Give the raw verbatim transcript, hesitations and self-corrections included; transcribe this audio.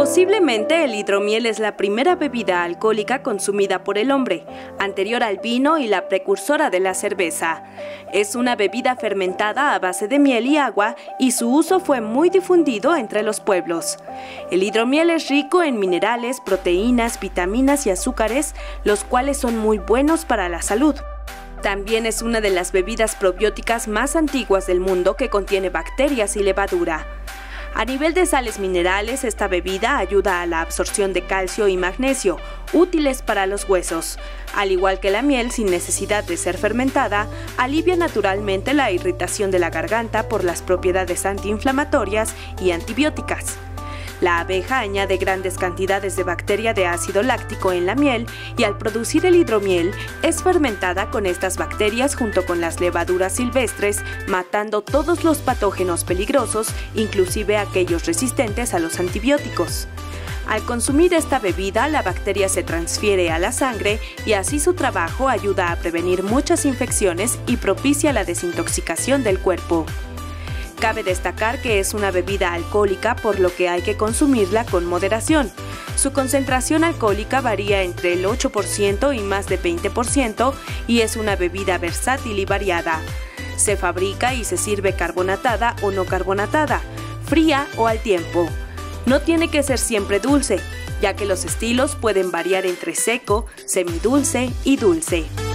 Posiblemente el hidromiel es la primera bebida alcohólica consumida por el hombre, anterior al vino y la precursora de la cerveza. Es una bebida fermentada a base de miel y agua y su uso fue muy difundido entre los pueblos. El hidromiel es rico en minerales, proteínas, vitaminas y azúcares, los cuales son muy buenos para la salud. También es una de las bebidas probióticas más antiguas del mundo que contiene bacterias y levadura. A nivel de sales minerales, esta bebida ayuda a la absorción de calcio y magnesio, útiles para los huesos. Al igual que la miel, sin necesidad de ser fermentada, alivia naturalmente la irritación de la garganta por las propiedades antiinflamatorias y antibióticas. La abeja añade grandes cantidades de bacteria de ácido láctico en la miel y al producir el hidromiel es fermentada con estas bacterias junto con las levaduras silvestres, matando todos los patógenos peligrosos, inclusive aquellos resistentes a los antibióticos. Al consumir esta bebida, la bacteria se transfiere a la sangre y así su trabajo ayuda a prevenir muchas infecciones y propicia la desintoxicación del cuerpo. Cabe destacar que es una bebida alcohólica, por lo que hay que consumirla con moderación. Su concentración alcohólica varía entre el ocho por ciento y más de veinte por ciento y es una bebida versátil y variada. Se fabrica y se sirve carbonatada o no carbonatada, fría o al tiempo. No tiene que ser siempre dulce, ya que los estilos pueden variar entre seco, semidulce y dulce.